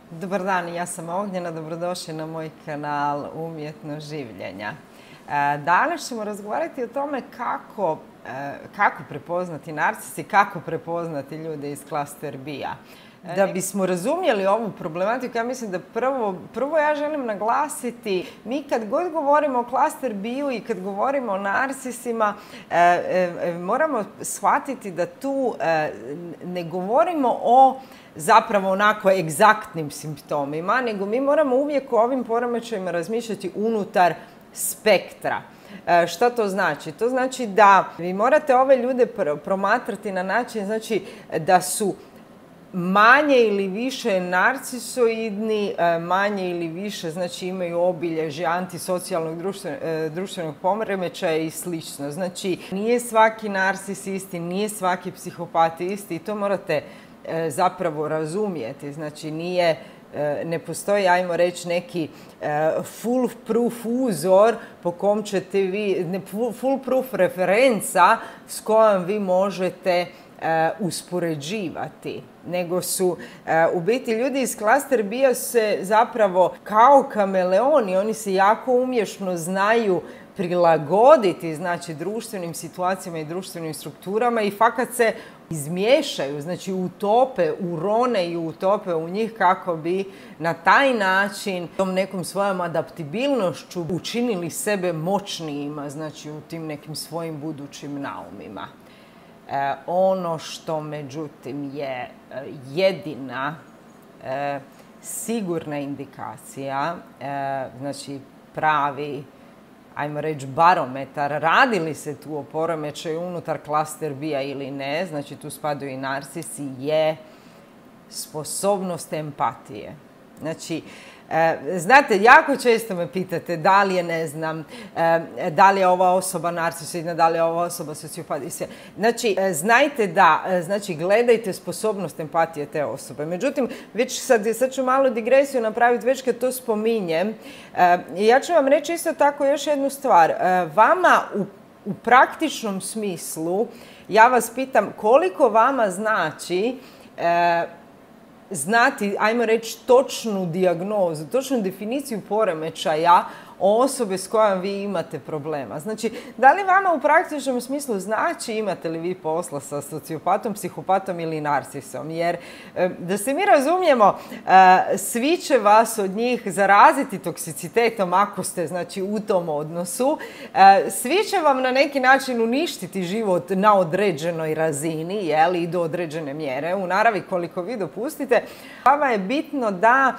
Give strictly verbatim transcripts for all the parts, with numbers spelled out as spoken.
Dobar dan, ja sam Ognjena, dobrodošli na moj kanal Umjetno življenja. Danas ćemo razgovarati o tome kako, kako prepoznati narcisi, kako prepoznati ljude iz klaster B-a. Da bismo razumjeli ovu problematiku, ja mislim da prvo, prvo ja želim naglasiti, mi kad god govorimo o klaster B-u i kad govorimo o narcisima, e, e, moramo shvatiti da tu e, ne govorimo o zapravo onako egzaktnim simptomima, nego mi moramo uvijek o ovim poremećajima razmišljati unutar spektra. E, šta to znači? To znači da vi morate ove ljude promatrati na način, znači da su manje ili više narcisoidni, manje ili više, znači imaju obilježje antisocijalnog društvenog, društvenog poremećaja i slično. Znači, nije svaki narcis isti, nije svaki psihopat isti i to morate zapravo razumjeti. Znači, nije, ne postoji, ajmo reći, neki foolproof uzor po kom ćete vi, foolproof referenca s kojom vi možete uspoređivati, nego su u biti ljudi iz klaster B-a se zapravo kao kameleoni, oni se jako umješno znaju prilagoditi, znači, društvenim situacijama i društvenim strukturama i fakat se izmiješaju, znači utope, urone i utope u njih kako bi na taj način tom nekom svojom adaptibilnošću učinili sebe moćnijima, znači u tim nekim svojim budućim naumima. E, ono što međutim je jedina e, sigurna indikacija, e, znači pravi, ajmo reći, barometar, radi li se tu o poremećaju unutar klaster B-a ili ne, znači tu spadaju i narcisi, je sposobnost empatije. Znači, E, znate, jako često me pitate da li je, ne znam, e, da li je ova osoba narcisoidna, da li je ova osoba sociopat i sve. Znači, e, znajte da, e, znači, gledajte sposobnost empatije te osobe. Međutim, već sad, sad ću malu digresiju napraviti, već kad to spominjem. E, ja ću vam reći isto tako još jednu stvar. E, vama u, u praktičnom smislu, ja vas pitam koliko vama znači e, znati, ajmo reći, točnu dijagnozu, točnu definiciju poremećaja osobe s kojom vi imate problema. Znači, da li vama u praktičnom smislu znači imate li vi posla sa sociopatom, psihopatom ili narcisom? Jer, da se mi razumijemo, svi će vas od njih zaraziti toksicitetom ako ste, znači, u tom odnosu. Svi će vam na neki način uništiti život na određenoj razini, jel, i do određene mjere. U naravi, koliko vi dopustite, vama je bitno da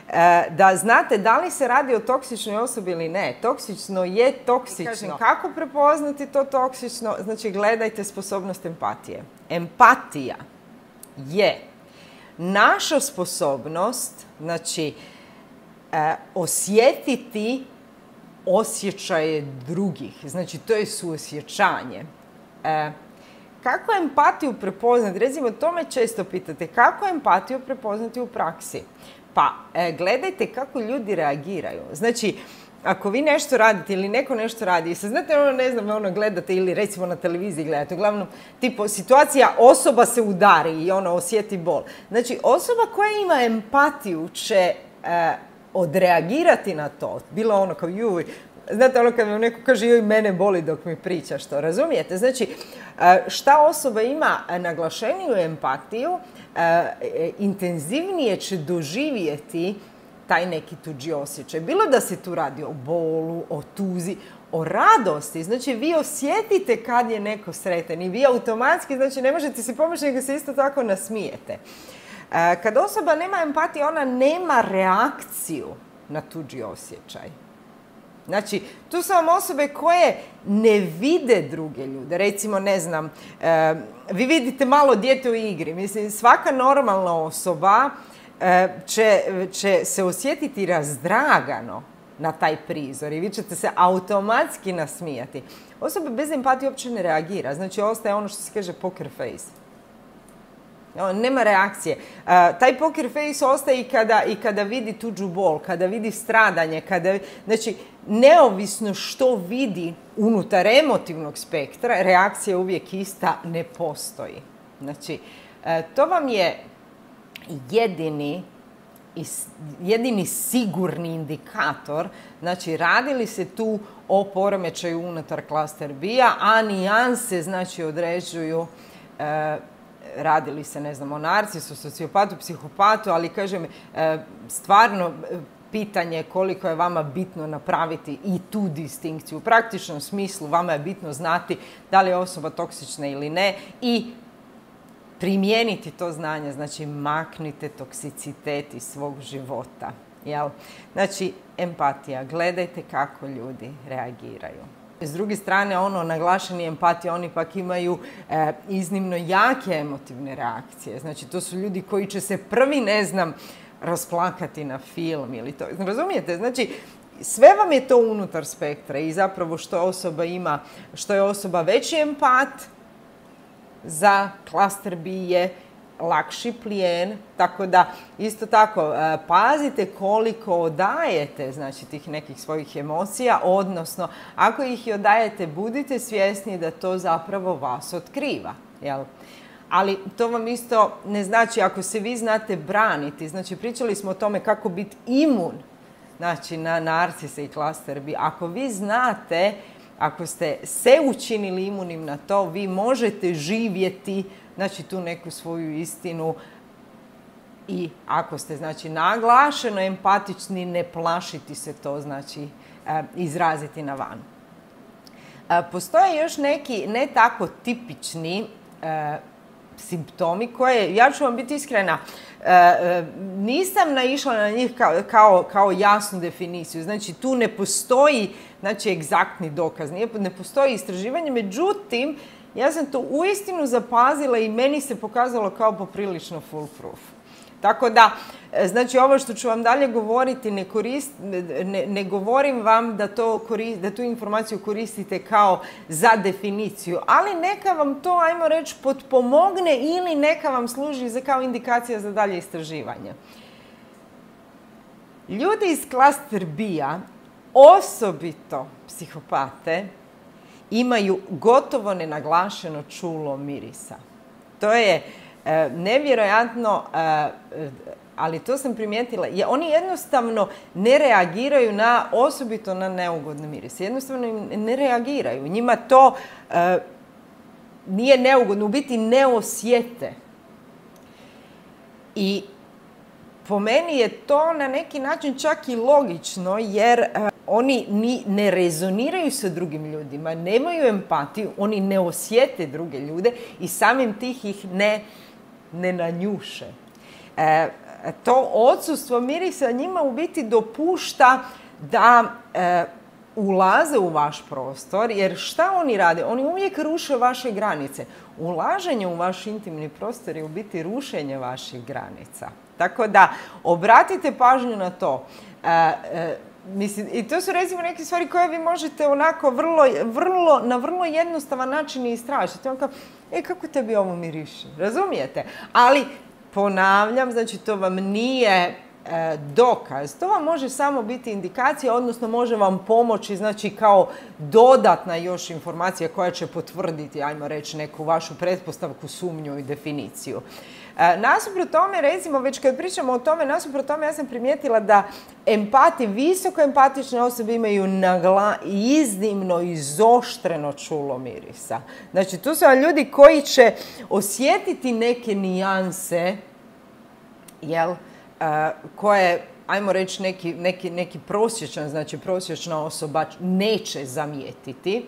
da znate da li se radi o toksičnoj osobi ili ne. Toksično je toksično. Kako prepoznati to toksično? Znači, gledajte sposobnost empatije. Empatija je naša sposobnost, znači, osjetiti osjećaje drugih. Znači, to je suosjećanje. Kako empatiju prepoznati? Recimo, to me često pitate. Kako empatiju prepoznati u praksi? Pa, e, gledajte kako ljudi reagiraju. Znači, ako vi nešto radite ili neko nešto radi, i sad znate, ono, ne znam, ono, gledate ili recimo na televiziji gledate, uglavnom, tipo, situacija, osoba se udari i ono, osjeti bol. Znači, osoba koja ima empatiju će e, odreagirati na to. Bilo ono kao, juj, znate, ono kad vam neko kaže, joj, mene boli dok mi priča, što razumijete? Znači, šta osoba ima naglašeniju empatiju, intenzivnije će doživjeti taj neki tuđi osjećaj. Bilo da se tu radi o bolu, o tuzi, o radosti. Znači, vi osjetite kad je neko sretan i vi automatski, znači, ne možete si pomoći, nego se isto tako nasmijete. Kad osoba nema empatije, ona nema reakciju na tuđi osjećaj. Znači, tu su vam osobe koje ne vide druge ljude. Recimo, ne znam, e, vi vidite malo dijete u igri. Mislim, svaka normalna osoba e, će, će se osjetiti razdragano na taj prizor i vi ćete se automatski nasmijati. Osoba bez empatije uopće ne reagira. Znači, ostaje ono što se kaže poker face. Nema reakcije. Uh, taj poker face ostaje i kada, i kada vidi tuđu bol, kada vidi stradanje, kada, znači, neovisno što vidi unutar emotivnog spektra, reakcija je uvijek ista, ne postoji. Znači, uh, to vam je jedini jedini sigurni indikator, znači radi li se tu o poremećaju unutar klaster B-a, a nijanse znači određuju e, radi li se, ne znam, o narcisu, sociopatu, psihopatu, ali kažem, e, stvarno pitanje koliko je vama bitno napraviti i tu distinkciju. U praktičnom smislu vama je bitno znati da li je osoba toksična ili ne i primijeniti to znanje, znači maknite toksicitet iz svog života. Jel? Znači, empatija. Gledajte kako ljudi reagiraju. S druge strane, ono, naglašeni empatija, oni pak imaju e, iznimno jake emotivne reakcije. Znači, to su ljudi koji će se prvi, ne znam, rasplakati na film ili to. Razumijete? Znači, sve vam je to unutar spektra i zapravo što osoba ima, što je osoba veći empat, za klaster B je lakši plijen, tako da isto tako pazite koliko odajete, znači, tih nekih svojih emocija, odnosno ako ih i odajete, budite svjesni da to zapravo vas otkriva, jel? Ali to vam isto ne znači ako se vi znate braniti, znači pričali smo o tome kako biti imun, znači, na narcise i klaster B. Ako vi znate, ako ste se učinili imunim na to, vi možete živjeti, znači, tu neku svoju istinu i ako ste, znači, naglašeno empatični, ne plašiti se to, znači, izraziti na van. Postoje još neki ne tako tipični simptomi koje, ja ću vam biti iskrena, nisam naišla na njih kao, kao, kao jasnu definiciju. Znači, tu ne postoji, znači, egzaktni dokaz, ne postoji istraživanje, međutim, ja sam to uistinu zapazila i meni se pokazalo kao poprilično foolproof. Tako da, znači, ovo što ću vam dalje govoriti, ne, korist, ne, ne govorim vam da, to korist, da tu informaciju koristite kao za definiciju, ali neka vam to, ajmo reći, potpomogne ili neka vam služi za, kao indikacija za dalje istraživanje. Ljudi iz klaster B-a, osobito psihopate, imaju gotovo nenaglašeno čulo mirisa. To je e, nevjerojatno, e, ali to sam primijetila. Je, oni jednostavno ne reagiraju na, osobito na neugodne mirise. Jednostavno ne reagiraju. Njima to e, nije neugodno, u biti ne osjete. I po meni je to na neki način čak i logično, jer uh, oni ni, ne rezoniraju sa drugim ljudima, nemaju empatiju, oni ne osjete druge ljude i samim tih ih ne, ne nanjuše. Uh, to odsustvo mirisa njima u biti dopušta da uh, ulaze u vaš prostor, jer šta oni rade? Oni uvijek ruše vaše granice. Ulaženje u vaš intimni prostor je u biti rušenje vaših granica. Tako da, obratite pažnju na to. E, e, mislim, i to su, recimo, neke stvari koje vi možete onako vrlo, vrlo, na vrlo jednostavan način istražiti. On kao, e, kako tebi ovo miriši? Razumijete? Ali, ponavljam, znači, to vam nije e, dokaz. To vam može samo biti indikacija, odnosno može vam pomoći, znači, kao dodatna još informacija koja će potvrditi, ajmo reći, neku vašu pretpostavku, sumnju i definiciju. E, nasuprot tome, recimo, već kad pričamo o tome, nasuprot tome ja sam primijetila da empati, visoko empatične osobe imaju nagla, iznimno izoštreno čulo mirisa. Znači, tu su ljudi koji će osjetiti neke nijanse, jel, e, koje, ajmo reći, neki, neki, neki prosječan, znači prosječna osoba neće zamijetiti.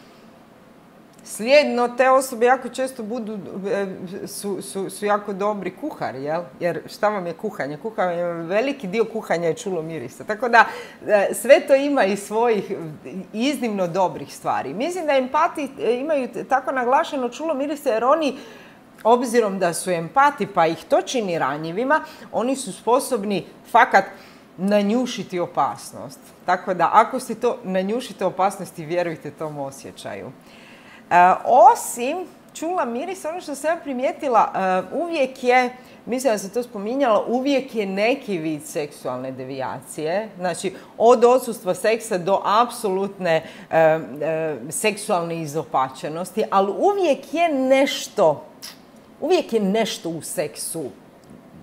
Slijedno, te osobe jako često budu, su, su, su jako dobri kuhari, jel? Jer šta vam je kuhanje? Kuhanje, veliki dio kuhanja je čulo mirisa. Tako da sve to ima i svojih iznimno dobrih stvari. Mislim da empati imaju tako naglašeno čulo mirisa jer oni, obzirom da su empati pa ih to čini ranjivima, oni su sposobni fakat nanjušiti opasnost. Tako da ako ste to nanjušite opasnosti, vjerujte tom osjećaju. Uh, osim čula mirisa, ono što sam ja primijetila, uh, uvijek je, mislim da sam to spominjala, uvijek je neki vid seksualne devijacije. Znači, od odsustva seksa do apsolutne uh, uh, seksualne izopačenosti, ali uvijek je nešto, uvijek je nešto u seksu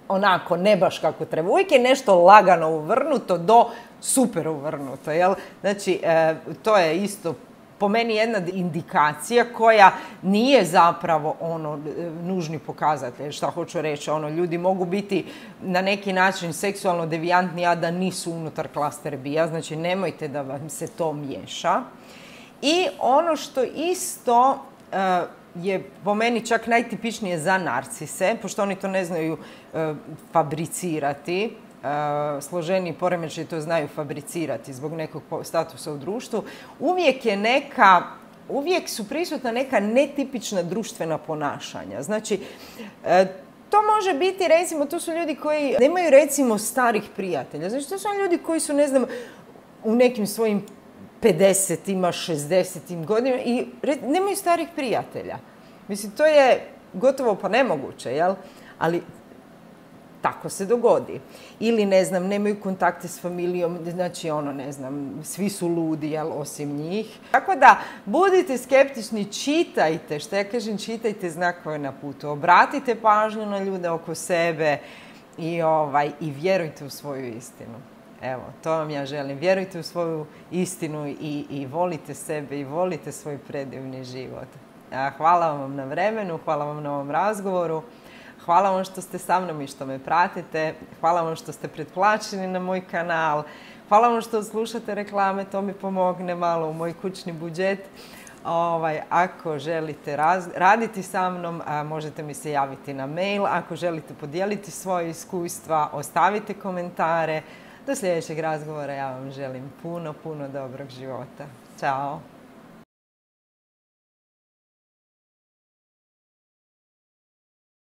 onako ne baš kako treba. Uvijek je nešto lagano uvrnuto do super uvrnuto. Jel? Znači, e, to je isto po meni jedna indikacija koja nije zapravo ono nužni pokazatelj. Šta hoću reći, ono, ljudi mogu biti na neki način seksualno devijantni, a da nisu unutar klaster bija. Znači, nemojte da vam se to miješa. I ono što isto uh, je po meni čak najtipičnije za narcise, pošto oni to ne znaju uh, fabricirati, uh, složeni poremećaji to znaju fabricirati zbog nekog statusa u društvu, uvijek je neka, uvijek su prisutna neka netipična društvena ponašanja. Znači, uh, to može biti, recimo, to su ljudi koji nemaju, recimo, starih prijatelja. Znači, to su ljudi koji su, ne znam, u nekim svojim pedesetima, šezdesetim godinama i nemaju starih prijatelja. Mislim, to je gotovo pa nemoguće, jel? Ali tako se dogodi. Ili, ne znam, nemaju kontakte s familijom, znači, ono, ne znam, svi su ludi, jel, osim njih. Tako da, budite skeptični, čitajte, što ja kažem, čitajte znakove na putu, obratite pažnju na ljude oko sebe i, ovaj, i vjerujte u svoju istinu. Evo, to vam ja želim. Vjerujte u svoju istinu i, i volite sebe i volite svoj predivni život. Hvala vam na vremenu, hvala vam na ovom razgovoru. Hvala vam što ste sa mnom i što me pratite. Hvala vam što ste pretplaćeni na moj kanal. Hvala vam što slušate reklame, to mi pomogne malo u moj kućni budžet. Ovaj, ako želite raz, raditi sa mnom, a, možete mi se javiti na mail. Ako želite podijeliti svoje iskustva, ostavite komentare. Do sljedećeg razgovora ja vam želim puno, puno dobrog života. Ćao!